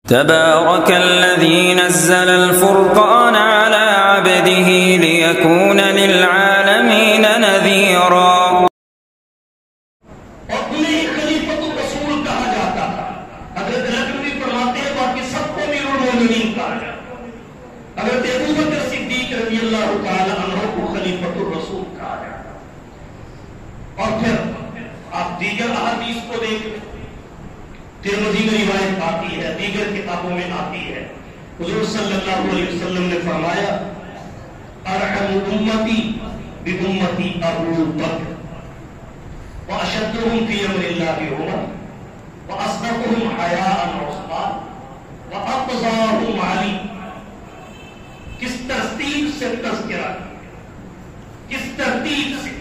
تبارك الذي نزل الفرقان على عبده ليكون للعالمين نذيرا۔ اور انہیں خلیفۃ الرسول کہا جاتا تھا۔ حضرت نقوی فرماتے ہیں باقی سب کو امیر المومنین کہا جاتا ہے۔ حضرت ابوبکر صدیق رضی اللہ تعالی عنہ کو خلیفۃ الرسول کہا جاتا ہے۔ اور پھر آپ دیگر احادیث کو دیکھیں، ترمذی میں روایت آتی ہے، دیگر کتابوں میں آتی ہے، حضور صلی اللہ علیہ وسلم نے فرمایا ارحم امتی بامتی ابو بکر واشدهم في امر الله عمر واصدقهم حیاء عثمان واقضاهم علی۔ کس ترتیب سے تذکرہ، کس ترتیب سے،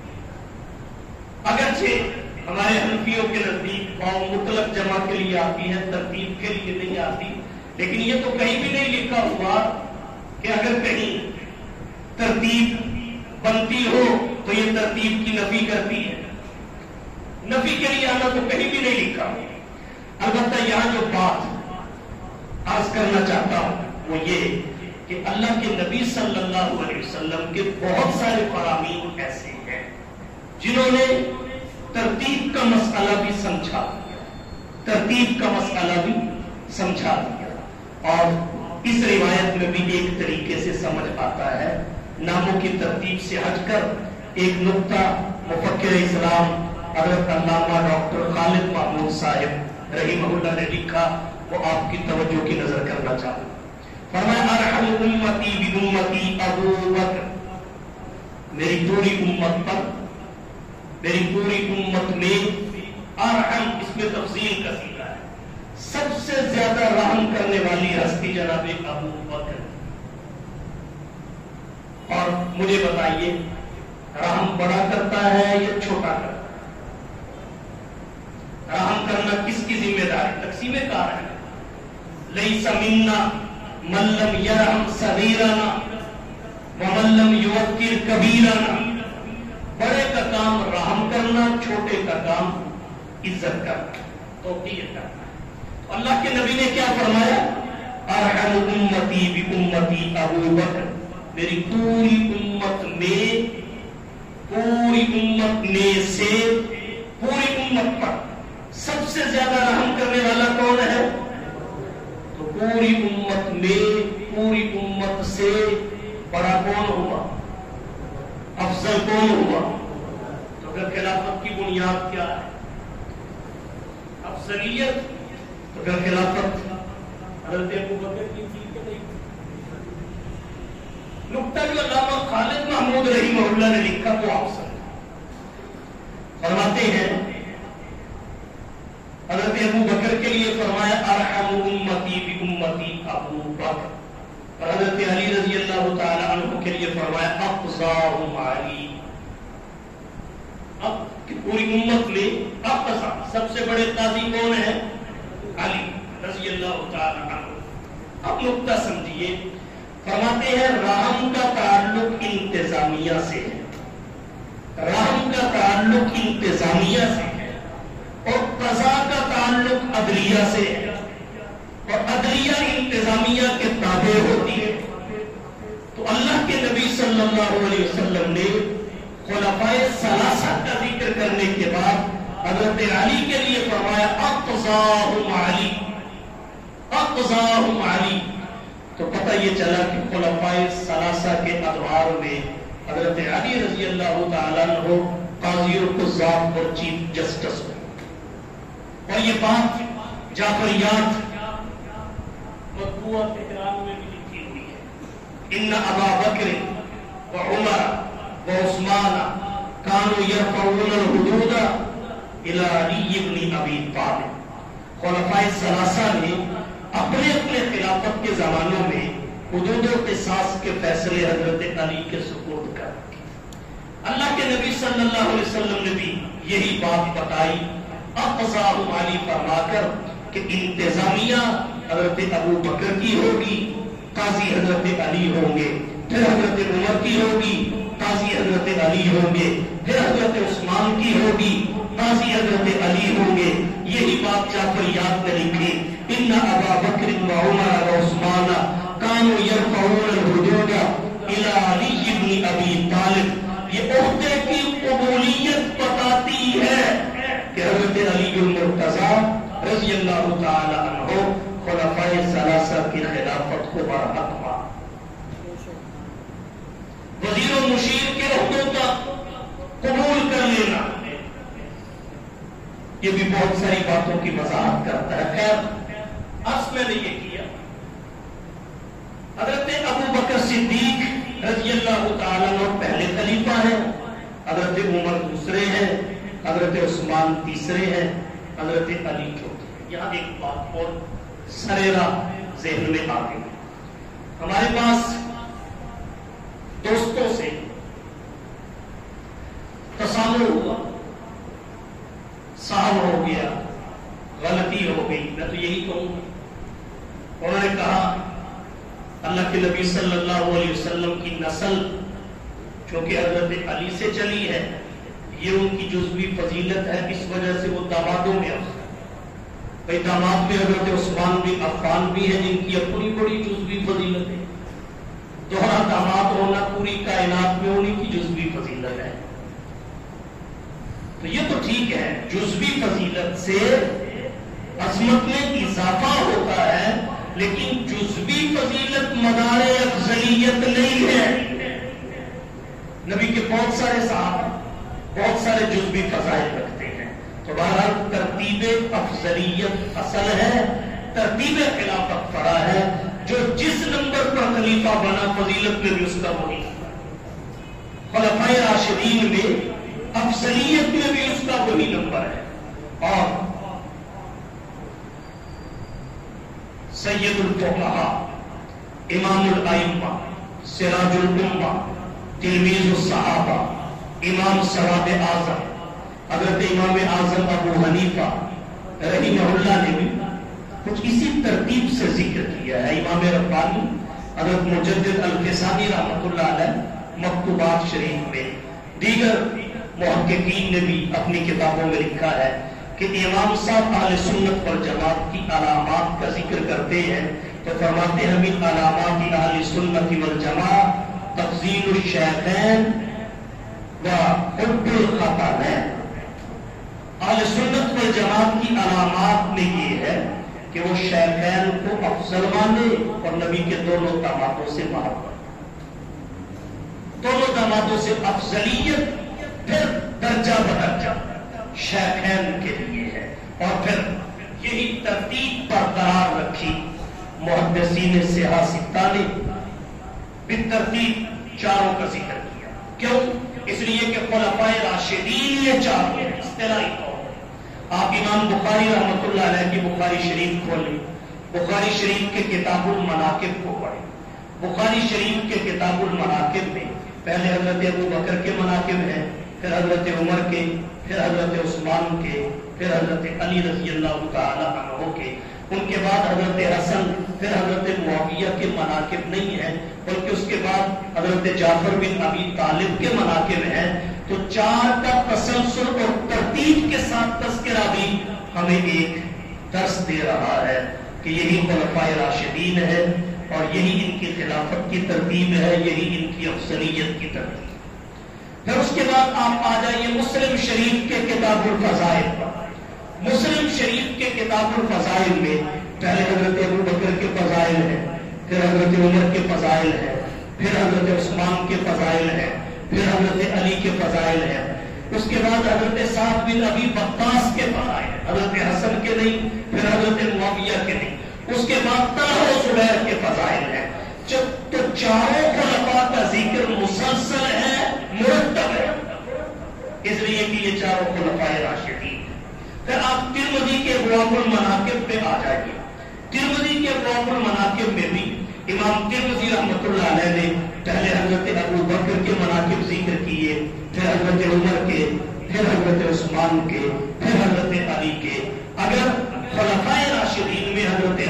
اگرچہ ہمارے حنفیوں کے نزدیک واو مطلق جمع کے لیے آتی ہے، ترتیب کے لیے نہیں آتی، لیکن یہ تو کہیں بھی نہیں لکھا ہوا کہ اگر کہیں ترتیب بنتی ہو تو یہ ترتیب کی نفی کرتی ہے۔ نفی کے لیے آنا تو کہیں بھی نہیں لکھا۔ البتہ یہاں جو بات عرض کرنا چاہتا ہوں وہ یہ کہ اللہ کے نبی صلی اللہ علیہ وسلم کے بہت سارے فرامین ایسے ہیں جنہوں نے ترتیب کا مسئلہ بھی سمجھا دیا، ترتیب کا مسئلہ بھی سمجھا دیا۔ اور اس روایت میں بھی ایک طریقے سے سمجھ آتا ہے، ناموں کی ترتیب سے ہٹ کر ایک نقطہ مفکر اسلام حضرت علامہ ڈاکٹر خالد محمود صاحب رحمہ اللہ نے لکھا، وہ آپ کی توجہ کی نظر کرنا چاہوں۔ فرمایا ارحم امتی بامتی ابو بکر، میری پوری امت پر، میری پوری امت میں ارحم، اس میں تفصیل کا صیغہ ہے، سب سے زیادہ رحم کرنے والی ہستی جناب ابو بکر۔ اور مجھے بتائیے رحم بڑا کرتا ہے یا چھوٹا کرتا ہے؟ رحم کرنا کس کی ذمہ داری؟ تقسیم کار ہے۔ لیس منا من لم یرحم صغیرنا ومن لم یوقر کبیرنا۔ بڑے کا کام رحم کرنا، چھوٹے کا کام عزت کرنا، توقیر کرنا۔ اللہ کے نبی نے کیا فرمایا؟ ارحم امتی بامتی ابو بکر، میری پوری امت میں سے پوری امت پر سب سے زیادہ رحم کرنے والا کون ہے؟ تو پوری امت میں، پوری امت سے بڑا کون ہوا؟ افضل کون ہوا؟ تو پھر خلافت کی بنیاد کیا ہے؟ افضلیت۔ تو پھر خلافت حضرت ابو بکر کی تھی کہ نہیں؟ نقطہ جو علامہ خالد محمود رحمہ اللہ نے لکھا تو آپ سمجھیں۔ فرماتے ہیں حضرت ابو بکر کے لیے فرمایا ارحم امتی بامتی ابو بکر، اور حضرت علی رضی اللہ تعالی عنہ کے لیے فرمایا اقضاهم علی۔ اب پوری امت میں اقضا، سب سے بڑے قاضی کون ہیں؟ علی رضی اللہ تعالی عنہ۔ اب نقطہ سمجھیے، فرماتے ہیں رحم کا تعلق انتظامیہ سے ہے، رحم کا تعلق انتظامیہ سے ہے، اور قضا کا تعلق عدلیہ سے ہے، اور عدلیہ انتظامیہ کے تابع ہوتی ہے۔ تو اللہ کے نبی صلی اللہ علیہ وسلم نے خلفائے ثلاثہ کا ذکر کرنے کے بعد حضرت علی کے لیے فرمایا اقضاهم علی، اقضاهم علی۔ تو پتہ یہ چلا کہ خلفائے ثلاثہ کے ادوار میں حضرت علی رضی اللہ تعالیٰ عنہ قاضی القضات اور چیف جسٹس ہوئے۔ اور یہ بات جعفریات مطبوعہ تہران میں بھی لکھی ہوئی ہے۔ ان ابا بکر وعمر وعثمان كانوا يرفعون الحدود الى علی بن ابی طالب۔ خلفائے ثلاثہ نے اپنے اپنے خلافت کے زمانوں میں حدود و قصاص کے فیصلے حضرت علی کے سپرد کر دیے۔ اللہ کے نبی صلی اللہ علیہ وسلم نے بھی یہی بات بتائی، اقضاهم علی فرما کر کہ انتظامیہ حضرت ابو بکر کی ہوگی، قاضی حضرت علی ہوں گے، پھر حضرت عمر کی ہوگی، قاضی حضرت علی ہوں گے، پھر حضرت عثمان کی ہوگی، قاضی حضرت علی ہوں گے. یہی بات جعفر یاد میں لکھی، ان ابا بکر و عمر و عثمان کانوا یرفعون الحدود الی علی بن ابی طالب. یہ عہدے کی قبولیت بتاتی ہے کہ حضرت علی المرتضیٰ رضی اللہ تعالی عنہ خلفائے ثلاثہ کی خلافت کو برحق پا. وزیر و مشیر کے عہدوں کا قبول کر لینا یہ بھی بہت ساری باتوں کی وضاحت کرتا ہے. خیر عرض میں نے یہ کیا، حضرت ابو بکر صدیق رضی اللہ تعالیٰ عنہ پہلے خلیفہ ہیں، حضرت عمر دوسرے ہیں، حضرت عثمان تیسرے ہیں، حضرت علی چوتھے. یہاں ایک بات اور سریرا ذہن میں آ گئی. ہمارے پاس دوستوں سے تصادم ہوا، صاحب ہو گیا، غلطی ہو گئی. میں تو یہی کہوں گا، انہوں نے کہا اللہ کے نبی صلی اللہ علیہ وسلم کی نسل جو کہ حضرت علی سے چلی ہے، یہ ان کی جزوی فضیلت ہے، اس وجہ سے وہ دامادوں میں افضل. بھائی داماد میں حضرت عثمان بن عفان بھی ہیں جن کی اپنی بڑی جزوی فضیلت ہے. دوہرا داماد ہونا پوری کائنات میں انہیں کی جزوی فضیلت ہے. تو یہ تو ٹھیک ہے، جزوی فضیلت سے عظمت میں اضافہ ہوتا ہے، لیکن جزوی فضیلت مدار افضلیت نہیں ہے. نبی کے بہت سارے صحابہ بہت سارے جزوی فضائل رکھتے ہیں. تو بہرحال ترتیب افضلیت اصل ہے، ترتیب خلافت فرع ہے. جو جس نمبر پر خلیفہ بنا فضیلت میں بھی اس کا وہی نمبر. خلفائے راشدین میں افضلیت میں بھی اس کا وہی نمبر ہے. اور سید الفقہاء، امام الائمہ، سراج الامہ، تلمیذ الصحابہ، امام سواد اعظم حضرت امام اعظم ابو حنیفہ رحمہ اللہ نے بھی کچھ اسی ترتیب سے ذکر کیا ہے. امام ربانی حضرت مجدد الفسانی رحمۃ اللہ علیہ مکتوبات شریف میں، دیگر محققین نے بھی اپنی کتابوں میں لکھا ہے کہ امام صاحب اہل سنت والجماعت کی علامات کا ذکر کرتے ہیں تو فرماتے ہیں من علامات اہل سنت والجماعت تفضیل الشیخین و حب الخطابین. اہل سنت والجماعت کی علامات میں یہ ہے کہ وہ شیخین کو افضل مانے اور نبی کے دونوں دامادوں سے محبت، دونوں دامادوں سے افضلیت، پھر درجہ بدرجہ شیخین کے لیے ہے. اور پھر یہی ترتیب برقرار رکھی محدثین سیاہ ستہ نے بالترتیب چاروں کا ذکر کیا. کیوں؟ اس لیے کہ خلفائے راشدین یہ چاروں ہیں اصطلاحی طور پر. آپ امام بخاری رحمۃ اللہ علیہ کی بخاری شریف کھولیں، بخاری شریف کے کتاب المناقب کو پڑھیں. بخاری شریف کے کتاب المناقب میں پہلے حضرت ابو بکر کے مناقب ہیں، پھر حضرت عمر کے، پھر حضرت عثمان کے، پھر حضرت علی رضی اللہ تعالی عنہ کے، ان کے بعد حضرت حسن، پھر حضرت معاویہ کے مناقب نہیں ہیں بلکہ اس کے بعد حضرت جعفر بن ابی طالب کے مناقب ہیں. تو چار کا تسلسل اور ترتیب کے ساتھ تذکرہ بھی ہمیں ایک درس دے رہا ہے کہ یہی خلفائے راشدین ہے اور یہی ان کی خلافت کی ترتیب ہے، یہی ان کی افضلیت کی ترتیب. پھر اس کے بعد آپ آ جائیے مسلم شریف کے کتاب الفضائل پر. مسلم شریف کے کتاب الفضائل میں پہلے حضرت ابو بکر کے فضائل ہیں، پھر حضرت عمر کے فضائل ہیں، پھر حضرت عثمان کے فضائل ہیں، پھر حضرت علی کے فضائل ہیں. اس کے بعد حضرت سعد بن ابی وقاص کے فضائل ہیں، حضرت حسن کے نہیں، پھر حضرت معاویہ کے نہیں. اس کے بعد طلحہ و زبیر کے فضائل ہیں. تو چاروں خلفاء کا ذکر مسلسل ہے، مرتب ہے، اس لیے کہ یہ چاروں خلفاء راشدین. پھر آپ ترمذی کے ابواب المناقب پہ آ جائیے. ترمذی کے ابواب المناقب میں بھی امام ترمذی رحمۃ اللہ علیہ نے پہلے حضرت ابو بکر کے مناقب ذکر کیے، پھر حضرت عمر کے، پھر حضرت عثمان کے، پھر حضرت علی کے. اگر خلفائے راشدین میں حضرت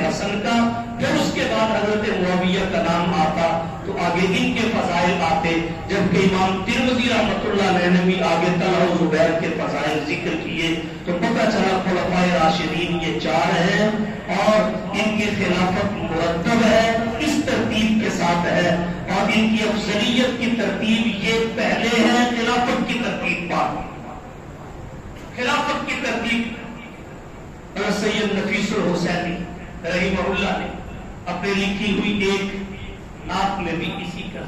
حسن کا، پھر اس کے بعد حضرت معاویہ کا نام آتا تو آگے ان کے فضائل آتے، جبکہ امام ترمذی رحمۃ اللہ علیہ نے بھی آگے طلحہ و زبیر کے فضائل ذکر کیے، تو پتہ چلا خلفائے راشدین یہ 4 ہیں اور ان کی خلافت مرتب ہے، اس ترتیب کے ساتھ ہے، اور ان کی افضلیت کی ترتیب یہ پہلے ہے، خلافت کی ترتیب بعد۔ خلافت کی ترتیب سید نفیس الحسینی رحمہ اللہ نے اپنے لکھی ہوئی ایک نعت میں بھی اسی کا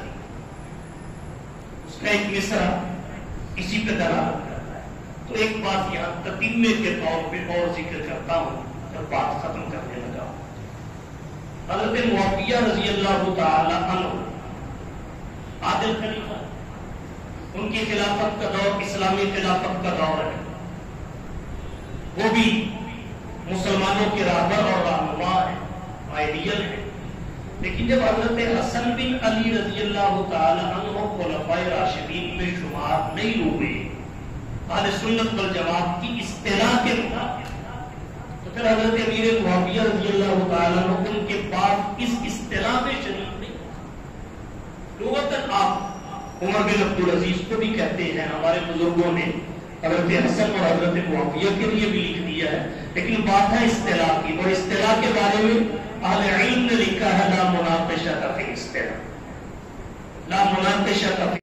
اس کا ایک مصرع اسی پہ دلالت کرتا ہے۔ تو ایک بات یہاں تتمے کے طور پہ اور ذکر کرتا ہوں اور بات ختم کرنے لگا ہوں۔ حضرت معاویہ رضی اللہ تعالی عنہ عادل خلیفہ، ان کی خلافت کا دور اسلامی خلافت کا دور ہے، وہ بھی مسلمانوں کے راہبر اور رہنما ہے، آئیڈیل ہے، لیکن جب حضرت حسن بن علی رضی اللہ تعالی عنہ خلفائے راشدین میں شمار نہیں ہوئے اہل سنت والجماعت کی اصطلاح کے مطابق، تو پھر حضرت امیر معاویہ رضی اللہ تعالی عنہ ان کے بعد اس اصطلاح میں شریک نہیں۔ لغتاً آپ عمر بن عبدالعزیز کو بھی کہتے ہیں، ہمارے بزرگوں نے حضرت حسن اور حضرت معاویہ کے لیے بھی لکھ دیا ہے، لیکن بات ہے اصطلاح کی، اور اصطلاح کے بارے میں اہل علم نے لکھا ہے لا مناقشہ فی الاصطلاح، لا مناقشہ